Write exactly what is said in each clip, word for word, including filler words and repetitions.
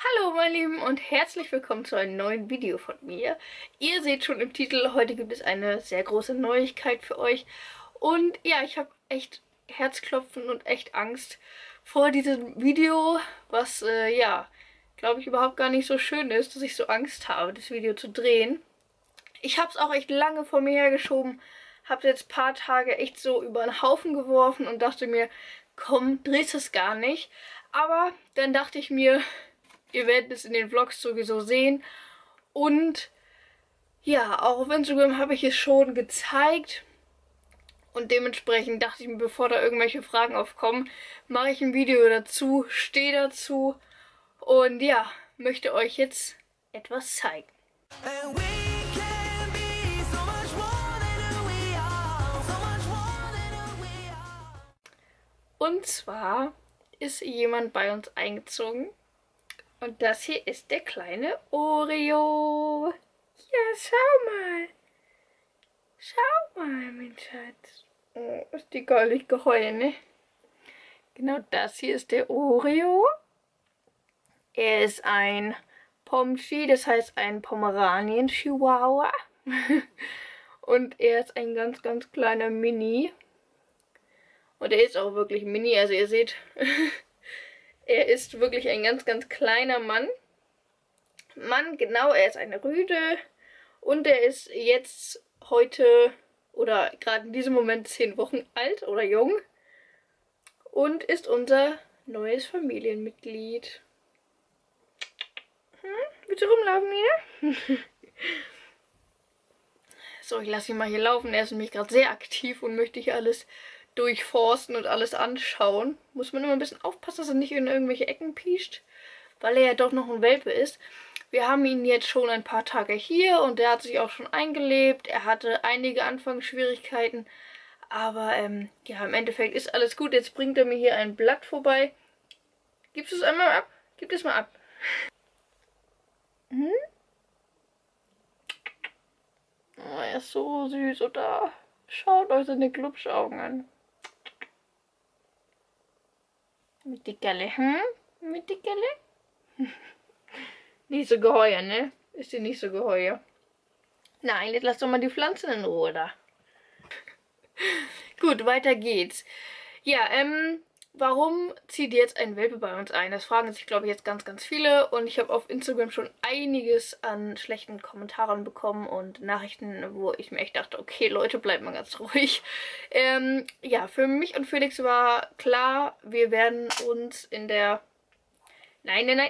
Hallo meine Lieben und herzlich willkommen zu einem neuen Video von mir. Ihr seht schon im Titel, heute gibt es eine sehr große Neuigkeit für euch. Und ja, ich habe echt Herzklopfen und echt Angst vor diesem Video, was äh, ja, glaube ich, überhaupt gar nicht so schön ist, dass ich so Angst habe, das Video zu drehen. Ich habe es auch echt lange vor mir hergeschoben, habe jetzt ein paar Tage echt so über den Haufen geworfen und dachte mir, komm, drehst es gar nicht. Aber dann dachte ich mir, ihr werdet es in den Vlogs sowieso sehen. Und ja, auch auf Instagram habe ich es schon gezeigt. Und dementsprechend dachte ich mir, bevor da irgendwelche Fragen aufkommen, mache ich ein Video dazu, stehe dazu. Und ja, möchte euch jetzt etwas zeigen. Und zwar ist jemand bei uns eingezogen. Und das hier ist der kleine Oreo. Ja, schau mal. Schau mal, mein Schatz. Oh, ist die goldig geheult, ne? Genau das hier ist der Oreo. Er ist ein Pomschi, das heißt ein Pomeranien-Chihuahua. Und er ist ein ganz, ganz kleiner Mini. Und er ist auch wirklich Mini, also ihr seht... Er ist wirklich ein ganz, ganz kleiner Mann. Mann, genau, er ist eine Rüde. Und er ist jetzt heute oder gerade in diesem Moment zehn Wochen alt oder jung. Und ist unser neues Familienmitglied. Hm? Willst du rumlaufen, Nina? So, ich lasse ihn mal hier laufen. Er ist nämlich gerade sehr aktiv und möchte hier alles durchforsten und alles anschauen. Muss man immer ein bisschen aufpassen, dass er nicht in irgendwelche Ecken piescht, weil er ja doch noch ein Welpe ist. Wir haben ihn jetzt schon ein paar Tage hier und der hat sich auch schon eingelebt. Er hatte einige Anfangsschwierigkeiten, aber ähm, ja, im Endeffekt ist alles gut. Jetzt bringt er mir hier ein Blatt vorbei. Gibst du es einmal ab? Gib es mal ab. Hm? Oh, er ist so süß, oder? Schaut euch seine Glubschaugen an. Mit die Galle, hm? Mit die Galle? Nicht so geheuer, ne? Ist die nicht so geheuer? Nein, jetzt lass doch mal die Pflanzen in Ruhe da. Gut, weiter geht's. Ja, ähm, warum zieht jetzt ein Welpe bei uns ein? Das fragen sich, glaube ich, jetzt ganz, ganz viele. Und ich habe auf Instagram schon einiges an schlechten Kommentaren bekommen und Nachrichten, wo ich mir echt dachte, okay, Leute, bleibt mal ganz ruhig. Ähm, ja, für mich und Felix war klar, wir werden uns in der... Nein, nein, nein.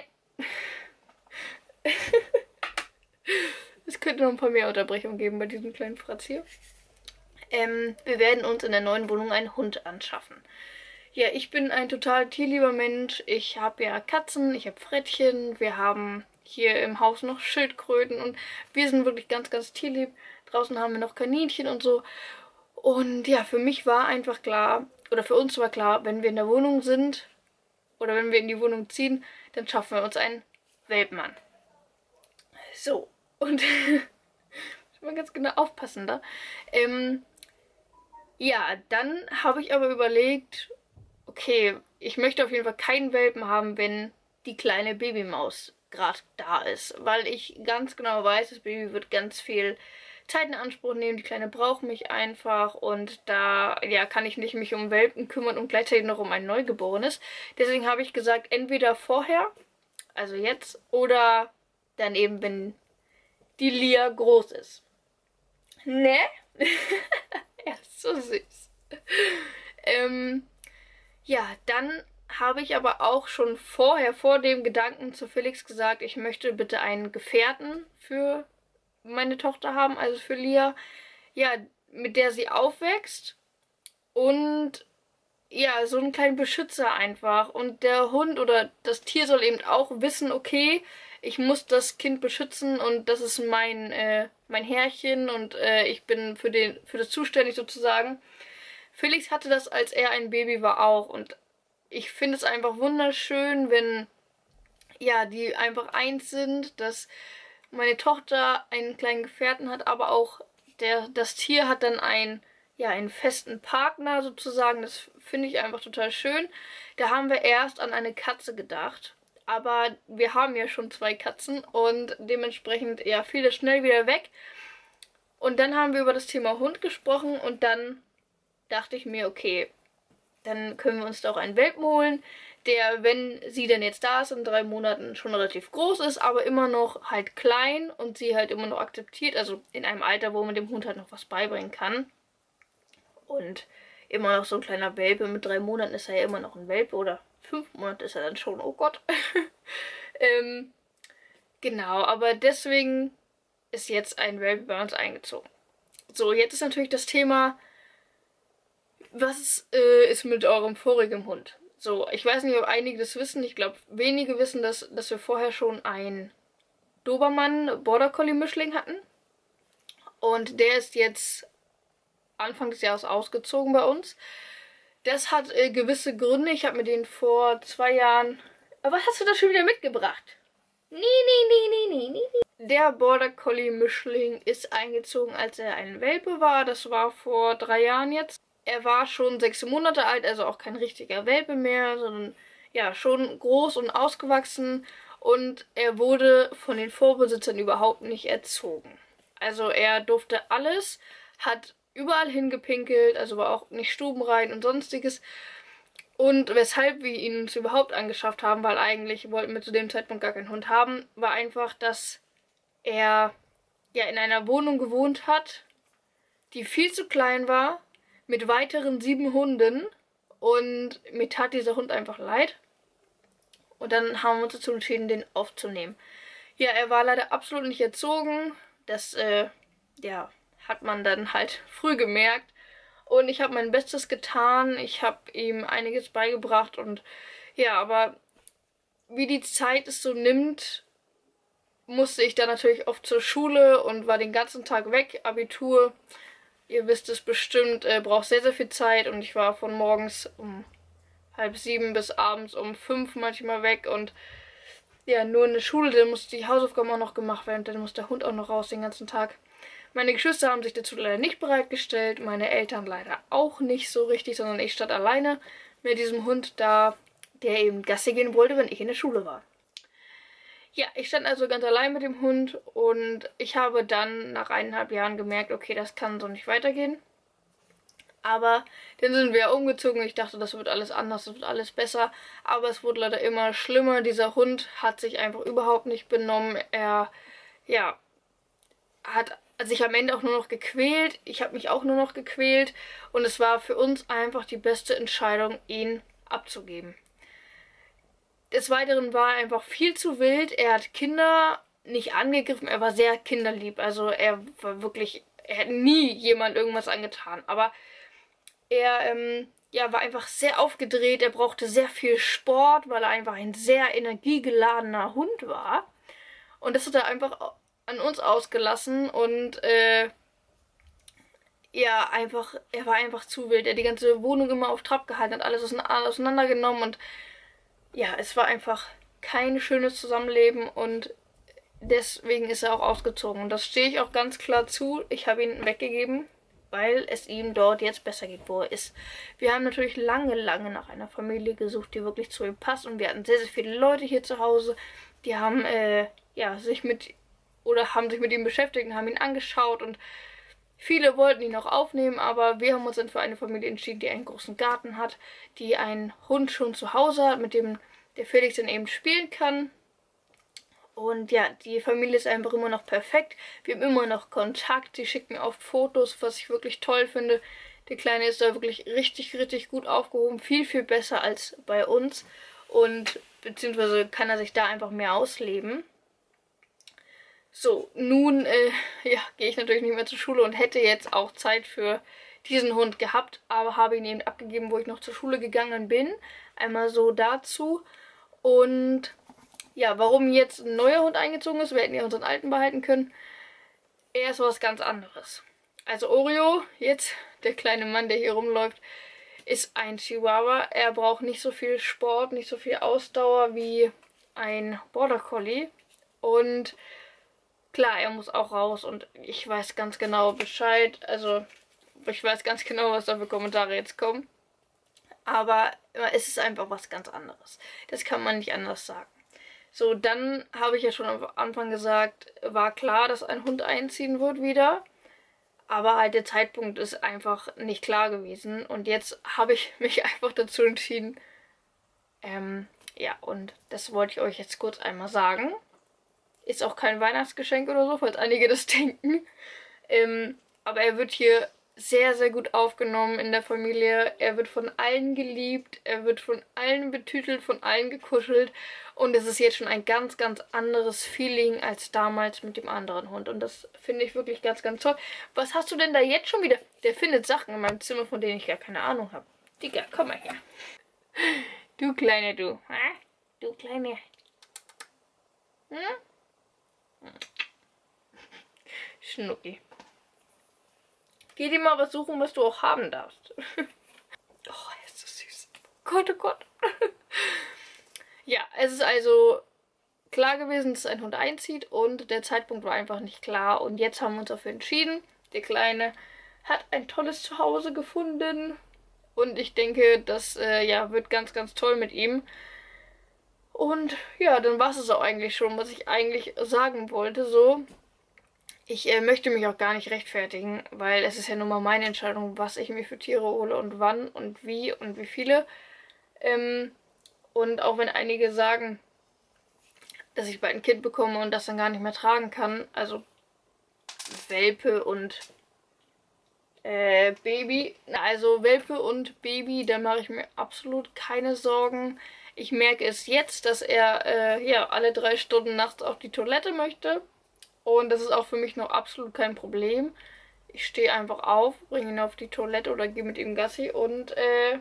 Es könnte noch ein paar mehr Unterbrechungen geben bei diesem kleinen Fratz hier. Ähm, wir werden uns in der neuen Wohnung einen Hund anschaffen. Ja, ich bin ein total tierlieber Mensch. Ich habe ja Katzen, ich habe Frettchen, wir haben hier im Haus noch Schildkröten und wir sind wirklich ganz, ganz tierlieb. Draußen haben wir noch Kaninchen und so. Und ja, für mich war einfach klar, oder für uns war klar, wenn wir in der Wohnung sind oder wenn wir in die Wohnung ziehen, dann schaffen wir uns einen Welpen an. So, und muss man ganz genau aufpassen da. Ähm, ja, dann habe ich aber überlegt, okay, ich möchte auf jeden Fall keinen Welpen haben, wenn die kleine Babymaus gerade da ist. Weil ich ganz genau weiß, das Baby wird ganz viel Zeit in Anspruch nehmen. Die Kleine braucht mich einfach und da ja, kann ich nicht mich um Welpen kümmern und gleichzeitig noch um ein Neugeborenes. Deswegen habe ich gesagt, entweder vorher, also jetzt, oder dann eben, wenn die Lia groß ist. Ne? Er ist so süß. ähm, ja, dann habe ich aber auch schon vorher, vor dem Gedanken zu Felix gesagt, ich möchte bitte einen Gefährten für meine Tochter haben, also für Lia, ja, mit der sie aufwächst und ja, so einen kleinen Beschützer einfach. Und der Hund oder das Tier soll eben auch wissen, okay, ich muss das Kind beschützen und das ist mein, äh, mein Herrchen und äh, ich bin für, den, für das zuständig sozusagen. Felix hatte das, als er ein Baby war, auch. Und ich finde es einfach wunderschön, wenn ja, die einfach eins sind, dass meine Tochter einen kleinen Gefährten hat, aber auch der, das Tier hat dann einen, ja, einen festen Partner sozusagen. Das finde ich einfach total schön. Da haben wir erst an eine Katze gedacht. Aber wir haben ja schon zwei Katzen und dementsprechend, ja, fiel das schnell wieder weg. Und dann haben wir über das Thema Hund gesprochen und dann dachte ich mir, okay, dann können wir uns doch einen Welpen holen, der, wenn sie denn jetzt da ist, in drei Monaten schon relativ groß ist, aber immer noch halt klein und sie halt immer noch akzeptiert, also in einem Alter, wo man dem Hund halt noch was beibringen kann. Und immer noch so ein kleiner Welpe, mit drei Monaten ist er ja immer noch ein Welpe, oder fünf Monate ist er dann schon, oh Gott. ähm, genau, aber deswegen ist jetzt ein Welpe bei uns eingezogen. So, jetzt ist natürlich das Thema, was äh, ist mit eurem vorigen Hund? So, ich weiß nicht, ob einige das wissen. Ich glaube, wenige wissen, dass, dass wir vorher schon einen Dobermann Border Collie Mischling hatten. Und der ist jetzt Anfang des Jahres ausgezogen bei uns. Das hat äh, gewisse Gründe. Ich habe mir den vor zwei Jahren... Aber was hast du da schon wieder mitgebracht? Nee, nee, nee, nee, nee, nee. Der Border Collie Mischling ist eingezogen, als er ein Welpe war. Das war vor drei Jahren jetzt. Er war schon sechs Monate alt, also auch kein richtiger Welpe mehr, sondern ja, schon groß und ausgewachsen. Und er wurde von den Vorbesitzern überhaupt nicht erzogen. Also er durfte alles, hat überall hingepinkelt, also war auch nicht stubenrein und sonstiges. Und weshalb wir ihn uns überhaupt angeschafft haben, weil eigentlich wollten wir zu dem Zeitpunkt gar keinen Hund haben, war einfach, dass er ja in einer Wohnung gewohnt hat, die viel zu klein war, mit weiteren sieben Hunden, und mir tat dieser Hund einfach leid. Und dann haben wir uns dazu entschieden, den aufzunehmen. Ja, er war leider absolut nicht erzogen. Das, äh, ja, hat man dann halt früh gemerkt. Und ich habe mein Bestes getan. Ich habe ihm einiges beigebracht. Und ja, aber wie die Zeit es so nimmt, musste ich dann natürlich oft zur Schule und war den ganzen Tag weg. Abitur, ihr wisst es bestimmt, äh, braucht sehr, sehr viel Zeit. Und ich war von morgens um halb sieben bis abends um fünf manchmal weg. Und ja, nur in der Schule, dann musste die Hausaufgaben auch noch gemacht werden. Dann muss der Hund auch noch raus den ganzen Tag. Meine Geschwister haben sich dazu leider nicht bereitgestellt. Meine Eltern leider auch nicht so richtig, sondern ich stand alleine mit diesem Hund da, der eben Gassi gehen wollte, wenn ich in der Schule war. Ja, ich stand also ganz allein mit dem Hund und ich habe dann nach eineinhalb Jahren gemerkt, okay, das kann so nicht weitergehen. Aber dann sind wir umgezogen. Ich dachte, das wird alles anders, das wird alles besser. Aber es wurde leider immer schlimmer. Dieser Hund hat sich einfach überhaupt nicht benommen. Er, ja, hat sich am Ende auch nur noch gequält. Ich habe mich auch nur noch gequält. Und es war für uns einfach die beste Entscheidung, ihn abzugeben. Des Weiteren war er einfach viel zu wild. Er hat Kinder nicht angegriffen. Er war sehr kinderlieb. Also er war wirklich, er hat nie jemand irgendwas angetan. Aber er ähm, ja, war einfach sehr aufgedreht. Er brauchte sehr viel Sport, weil er einfach ein sehr energiegeladener Hund war. Und das hat er einfach an uns ausgelassen. Und äh, ja, einfach, er war einfach zu wild. Er hat die ganze Wohnung immer auf Trab gehalten, hat alles auseinandergenommen. Und ja, es war einfach kein schönes Zusammenleben. Und deswegen ist er auch ausgezogen. Und das stehe ich auch ganz klar zu. Ich habe ihn weggegeben, weil es ihm dort jetzt besser geht, wo er ist. Wir haben natürlich lange, lange nach einer Familie gesucht, die wirklich zu ihm passt. Und wir hatten sehr, sehr viele Leute hier zu Hause, die haben, äh, ja, sich mit, oder haben sich mit ihm beschäftigt und haben ihn angeschaut. Und viele wollten ihn auch aufnehmen, aber wir haben uns dann für eine Familie entschieden, die einen großen Garten hat, die einen Hund schon zu Hause hat, mit dem der Felix dann eben spielen kann. Und ja, die Familie ist einfach immer noch perfekt. Wir haben immer noch Kontakt. Sie schicken oft Fotos, was ich wirklich toll finde. Der Kleine ist da wirklich richtig, richtig gut aufgehoben. Viel, viel besser als bei uns. Und beziehungsweise kann er sich da einfach mehr ausleben. So, nun äh, ja, gehe ich natürlich nicht mehr zur Schule und hätte jetzt auch Zeit für diesen Hund gehabt. Aber habe ihn eben abgegeben, wo ich noch zur Schule gegangen bin. Einmal so dazu. Und ja, warum jetzt ein neuer Hund eingezogen ist, wir hätten ja unseren alten behalten können. Er ist was ganz anderes. Also Oreo, jetzt der kleine Mann, der hier rumläuft, ist ein Chihuahua. Er braucht nicht so viel Sport, nicht so viel Ausdauer wie ein Border Collie. Und klar, er muss auch raus und ich weiß ganz genau Bescheid. Also ich weiß ganz genau, was da für Kommentare jetzt kommen. Aber es ist einfach was ganz anderes. Das kann man nicht anders sagen. So, dann habe ich ja schon am Anfang gesagt, war klar, dass ein Hund einziehen wird wieder. Aber halt der Zeitpunkt ist einfach nicht klar gewesen. Und jetzt habe ich mich einfach dazu entschieden. Ähm, ja, und das wollte ich euch jetzt kurz einmal sagen. Ist auch kein Weihnachtsgeschenk oder so, falls einige das denken. Ähm, aber er wird hier sehr, sehr gut aufgenommen in der Familie. Er wird von allen geliebt, er wird von allen betütelt, von allen gekuschelt. Und es ist jetzt schon ein ganz, ganz anderes Feeling als damals mit dem anderen Hund. Und das finde ich wirklich ganz, ganz toll. Was hast du denn da jetzt schon wieder? Der findet Sachen in meinem Zimmer, von denen ich gar keine Ahnung habe. Digga, komm mal her. Du Kleine, du. Du Kleine. Hm? Schnucki. Geh dir mal was suchen, was du auch haben darfst. Oh, er ist so süß. Gott, oh Gott. Ja, es ist also klar gewesen, dass ein Hund einzieht und der Zeitpunkt war einfach nicht klar. Und jetzt haben wir uns dafür entschieden. Der Kleine hat ein tolles Zuhause gefunden. Und ich denke, das äh, ja, wird ganz, ganz toll mit ihm. Und ja, dann war es auch eigentlich schon, was ich eigentlich sagen wollte. So, ich äh, möchte mich auch gar nicht rechtfertigen, weil es ist ja nun mal meine Entscheidung, was ich mir für Tiere hole und wann und wie und wie viele. Ähm, und auch wenn einige sagen, dass ich bald ein Kind bekomme und das dann gar nicht mehr tragen kann, also Welpe und äh, Baby, also Welpe und Baby, da mache ich mir absolut keine Sorgen. Ich merke es jetzt, dass er äh, ja alle drei Stunden nachts auf die Toilette möchte. Und das ist auch für mich noch absolut kein Problem. Ich stehe einfach auf, bringe ihn auf die Toilette oder gehe mit ihm Gassi und äh,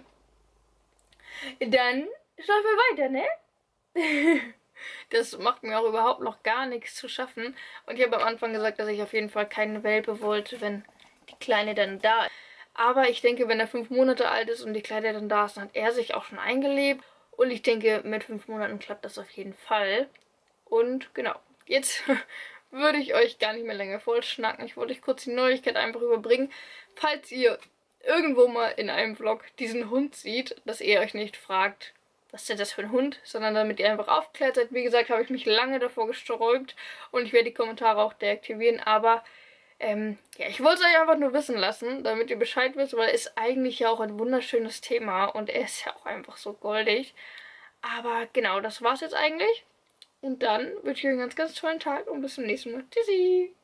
dann schlafen wir weiter, ne? Das macht mir auch überhaupt noch gar nichts zu schaffen. Und ich habe am Anfang gesagt, dass ich auf jeden Fall keine Welpe wollte, wenn die Kleine dann da ist. Aber ich denke, wenn er fünf Monate alt ist und die Kleine dann da ist, dann hat er sich auch schon eingelebt. Und ich denke, mit fünf Monaten klappt das auf jeden Fall. Und genau, jetzt würde ich euch gar nicht mehr länger vollschnacken. Ich wollte euch kurz die Neuigkeit einfach überbringen. Falls ihr irgendwo mal in einem Vlog diesen Hund sieht, dass ihr euch nicht fragt, was ist denn das für ein Hund, sondern damit ihr einfach aufgeklärt seid. Wie gesagt, habe ich mich lange davor gesträubt und ich werde die Kommentare auch deaktivieren, aber ähm, ja, ich wollte es euch einfach nur wissen lassen, damit ihr Bescheid wisst, weil er ist eigentlich ja auch ein wunderschönes Thema und er ist ja auch einfach so goldig. Aber genau, das war's jetzt eigentlich. Und dann wünsche ich euch einen ganz, ganz tollen Tag und bis zum nächsten Mal. Tschüssi!